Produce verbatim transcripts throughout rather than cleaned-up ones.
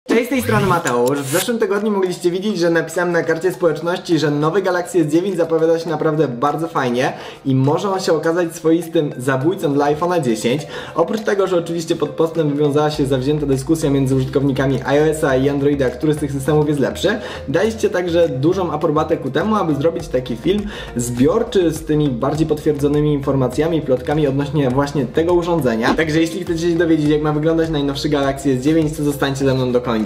Cześć, z tej strony Mateusz. W zeszłym tygodniu mogliście widzieć, że napisałem na karcie społeczności, że nowy Galaxy S dziewięć zapowiada się naprawdę bardzo fajnie i może on się okazać swoistym zabójcą dla iPhone'a dziesięć. Oprócz tego, że oczywiście pod postem wywiązała się zawzięta dyskusja między użytkownikami iOS-a i Androida, który z tych systemów jest lepszy, daliście także dużą aprobatę ku temu, aby zrobić taki film zbiorczy z tymi bardziej potwierdzonymi informacjami i plotkami odnośnie właśnie tego urządzenia. Także jeśli chcecie się dowiedzieć, jak ma wyglądać najnowszy Galaxy S dziewięć, to zostańcie ze mną do końca.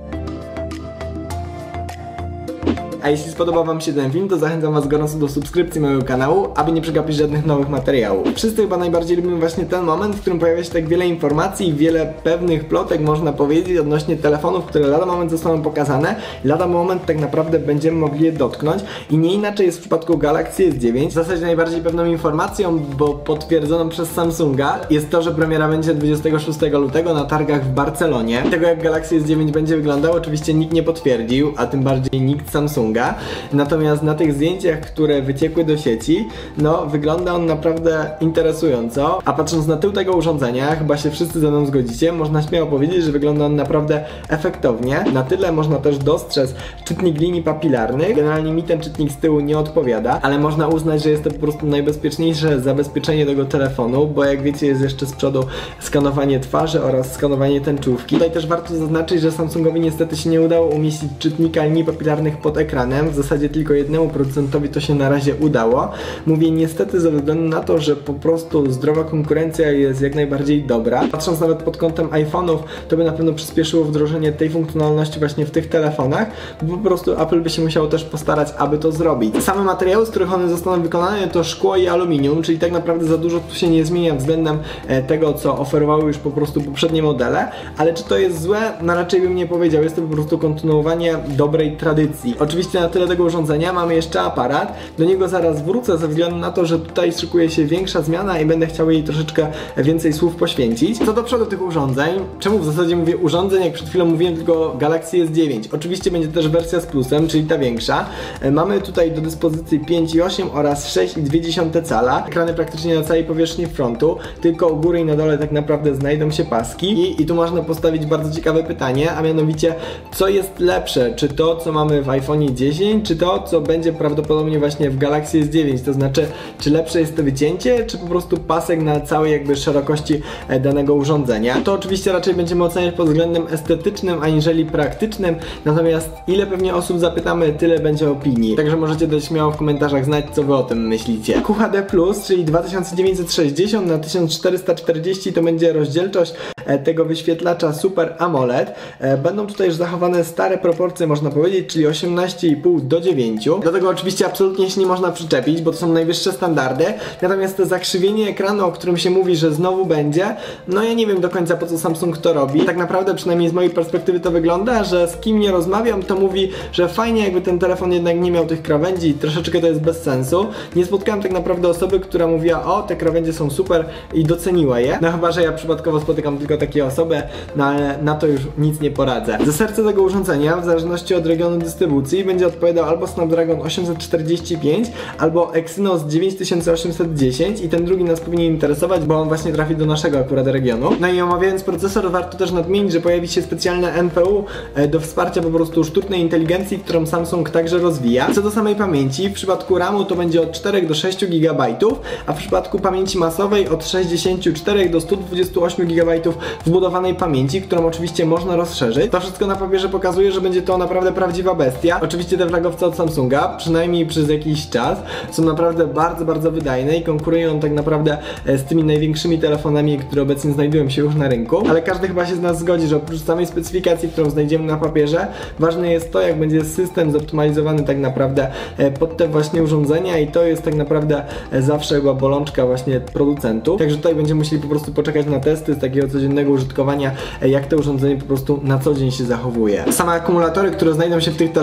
A jeśli spodobał wam się ten film, to zachęcam was gorąco do subskrypcji mojego kanału, aby nie przegapić żadnych nowych materiałów. Wszyscy chyba najbardziej lubimy właśnie ten moment, w którym pojawia się tak wiele informacji i wiele pewnych plotek, można powiedzieć, odnośnie telefonów, które lada moment zostaną pokazane. Lada moment tak naprawdę będziemy mogli je dotknąć i nie inaczej jest w przypadku Galaxy S dziewięć. W zasadzie najbardziej pewną informacją, bo potwierdzoną przez Samsunga, jest to, że premiera będzie dwudziestego szóstego lutego na targach w Barcelonie. Tego, jak Galaxy S dziewięć będzie wyglądał, oczywiście nikt nie potwierdził, a tym bardziej nikt Samsunga. Natomiast na tych zdjęciach, które wyciekły do sieci, no wygląda on naprawdę interesująco. A patrząc na tył tego urządzenia, chyba się wszyscy ze mną zgodzicie, można śmiało powiedzieć, że wygląda on naprawdę efektownie. Na tyle można też dostrzec czytnik linii papilarnych. Generalnie mi ten czytnik z tyłu nie odpowiada, ale można uznać, że jest to po prostu najbezpieczniejsze zabezpieczenie tego telefonu, bo jak wiecie, jest jeszcze z przodu skanowanie twarzy oraz skanowanie tęczówki. Tutaj też warto zaznaczyć, że Samsungowi niestety się nie udało umieścić czytnika linii papilarnych pod ekranem. W zasadzie tylko jednemu producentowi to się na razie udało. Mówię niestety ze względu na to, że po prostu zdrowa konkurencja jest jak najbardziej dobra. Patrząc nawet pod kątem iPhone'ów, to by na pewno przyspieszyło wdrożenie tej funkcjonalności właśnie w tych telefonach, bo po prostu Apple by się musiało też postarać, aby to zrobić. Same materiały, z których one zostaną wykonane, to szkło i aluminium, czyli tak naprawdę za dużo tu się nie zmienia względem tego, co oferowały już po prostu poprzednie modele, ale czy to jest złe? No raczej bym nie powiedział. Jest to po prostu kontynuowanie dobrej tradycji. Oczywiście na tyle tego urządzenia mamy jeszcze aparat. Do niego zaraz wrócę ze względu na to, że tutaj szykuje się większa zmiana i będę chciał jej troszeczkę więcej słów poświęcić. Co do przodu tych urządzeń, czemu w zasadzie mówię urządzeń, jak przed chwilą mówiłem tylko Galaxy S dziewięć. Oczywiście będzie też wersja z plusem, czyli ta większa. Mamy tutaj do dyspozycji pięć i osiem oraz sześć i dwie dziesiąte cala. Ekrany praktycznie na całej powierzchni frontu, tylko u góry i na dole tak naprawdę znajdą się paski. I, i tu można postawić bardzo ciekawe pytanie, a mianowicie, co jest lepsze? Czy to, co mamy w iPhone'ie dziesięć, czy to, co będzie prawdopodobnie właśnie w Galaxy S dziewięć, to znaczy, czy lepsze jest to wycięcie, czy po prostu pasek na całej jakby szerokości danego urządzenia. To oczywiście raczej będziemy oceniać pod względem estetycznym, aniżeli praktycznym, natomiast ile pewnie osób zapytamy, tyle będzie opinii. Także możecie dać śmiało w komentarzach znać, co wy o tym myślicie. Q H D plus, czyli dwa tysiące dziewięćset sześćdziesiąt na tysiąc czterysta czterdzieści to będzie rozdzielczość tego wyświetlacza Super AMOLED. Będą tutaj już zachowane stare proporcje, można powiedzieć, czyli osiemnaście i pół do dziewięciu. Do tego oczywiście absolutnie się nie można przyczepić, bo to są najwyższe standardy. Natomiast to zakrzywienie ekranu, o którym się mówi, że znowu będzie, no ja nie wiem do końca, po co Samsung to robi. Tak naprawdę, przynajmniej z mojej perspektywy, to wygląda, że z kim nie rozmawiam, to mówi, że fajnie, jakby ten telefon jednak nie miał tych krawędzi i troszeczkę to jest bez sensu. Nie spotkałem tak naprawdę osoby, która mówiła, o, te krawędzie są super i doceniła je. No chyba, że ja przypadkowo spotykam tylko takie osoby, no ale na to już nic nie poradzę. Za serce tego urządzenia, w zależności od regionu dystrybucji, będzie odpowiadał albo Snapdragon osiemset czterdzieści pięć, albo Exynos dziewięć tysięcy osiemset dziesięć i ten drugi nas powinien interesować, bo on właśnie trafi do naszego akurat regionu. No i omawiając procesor, warto też nadmienić, że pojawi się specjalne N P U do wsparcia po prostu sztucznej inteligencji, którą Samsung także rozwija. Co do samej pamięci, w przypadku ramu to będzie od czterech do sześciu gigabajtów, a w przypadku pamięci masowej od sześćdziesięciu czterech do stu dwudziestu ośmiu gigabajtów wbudowanej pamięci, którą oczywiście można rozszerzyć. To wszystko na papierze pokazuje, że będzie to naprawdę prawdziwa bestia. Oczywiście te flagowce od Samsunga, przynajmniej przez jakiś czas, są naprawdę bardzo, bardzo wydajne i konkurują tak naprawdę z tymi największymi telefonami, które obecnie znajdują się już na rynku. Ale każdy chyba się z nas zgodzi, że oprócz samej specyfikacji, którą znajdziemy na papierze, ważne jest to, jak będzie system zoptymalizowany tak naprawdę pod te właśnie urządzenia i to jest tak naprawdę zawsze chyba bolączka właśnie producentów. Także tutaj będziemy musieli po prostu poczekać na testy z takiego codziennego użytkowania, jak to urządzenie po prostu na co dzień się zachowuje. Same akumulatory, które znajdą się w tych telefonach, mają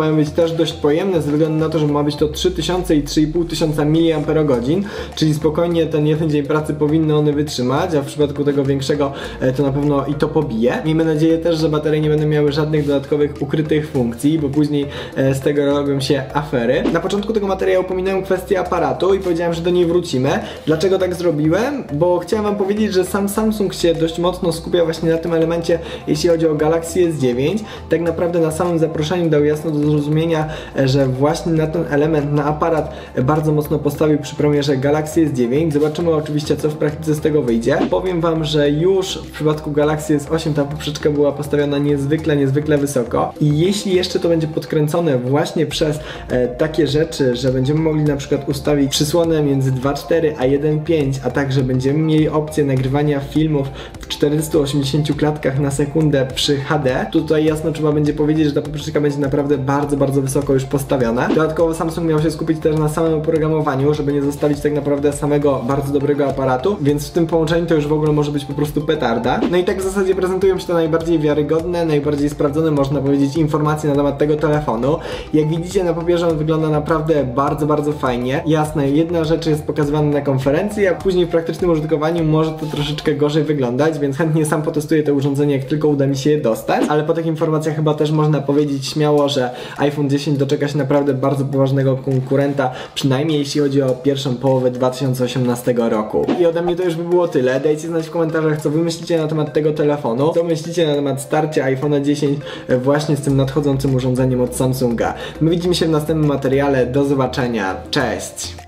mają być też dość pojemne ze względu na to, że ma być to trzy tysiące i trzy i pół tysiąca miliamperogodzin, czyli spokojnie ten jeden dzień pracy powinny one wytrzymać, a w przypadku tego większego to na pewno i to pobije. Miejmy nadzieję też, że baterie nie będą miały żadnych dodatkowych ukrytych funkcji, bo później z tego robią się afery. Na początku tego materiału pominąłem kwestię aparatu i powiedziałem, że do niej wrócimy. Dlaczego tak zrobiłem? Bo chciałem wam powiedzieć, że sam Samsung się dość mocno skupia właśnie na tym elemencie, jeśli chodzi o Galaxy S dziewięć. Tak naprawdę na samym zaproszeniu dał jasno do zrozumienia, że właśnie na ten element, na aparat bardzo mocno postawił przy premierze Galaxy S dziewięć. Zobaczymy oczywiście, co w praktyce z tego wyjdzie. Powiem wam, że już w przypadku Galaxy S osiem ta poprzeczka była postawiona niezwykle, niezwykle wysoko i jeśli jeszcze to będzie podkręcone właśnie przez e, takie rzeczy, że będziemy mogli na przykład ustawić przysłonę między dwa przecinek cztery a jeden przecinek pięć, a także będziemy mieli opcję nagrywania filmów w czterystu osiemdziesięciu klatkach na sekundę przy H D, tutaj jasno trzeba będzie powiedzieć, że ta poprzeczka będzie naprawdę bardzo, bardzo wysoko już postawiona. Dodatkowo Samsung miał się skupić też na samym oprogramowaniu, żeby nie zostawić tak naprawdę samego bardzo dobrego aparatu, więc w tym połączeniu to już w ogóle może być po prostu petarda. No i tak w zasadzie prezentują się te najbardziej wiarygodne, najbardziej sprawdzone, można powiedzieć, informacje na temat tego telefonu. Jak widzicie na papierze on wygląda naprawdę bardzo, bardzo fajnie. Jasne, jedna rzecz jest pokazywana na konferencji, a później w praktycznym użytkowaniu może to troszeczkę gorzej wyglądać, więc chętnie sam potestuję to urządzenie, jak tylko uda mi się je dostać. Ale po tych informacjach chyba też można powiedzieć śmiało, że iPhone dziesięć doczeka się naprawdę bardzo poważnego konkurenta, przynajmniej jeśli chodzi o pierwszą połowę dwa tysiące osiemnastego roku. I ode mnie to już by było tyle. Dajcie znać w komentarzach, co wy myślicie na temat tego telefonu, co myślicie na temat starcia iPhone'a dziesięć właśnie z tym nadchodzącym urządzeniem od Samsunga. My widzimy się w następnym materiale. Do zobaczenia. Cześć!